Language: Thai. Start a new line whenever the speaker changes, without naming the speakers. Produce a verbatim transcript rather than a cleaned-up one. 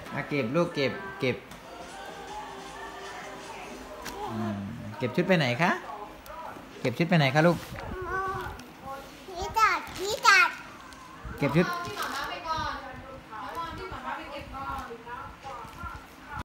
อ่ะเก็บลูกเก็บเก็บเก็บชุดไปไหนคะเก็บชุดไปไหนคะลูก
พี่จัดพี่จัด
เก็บชุด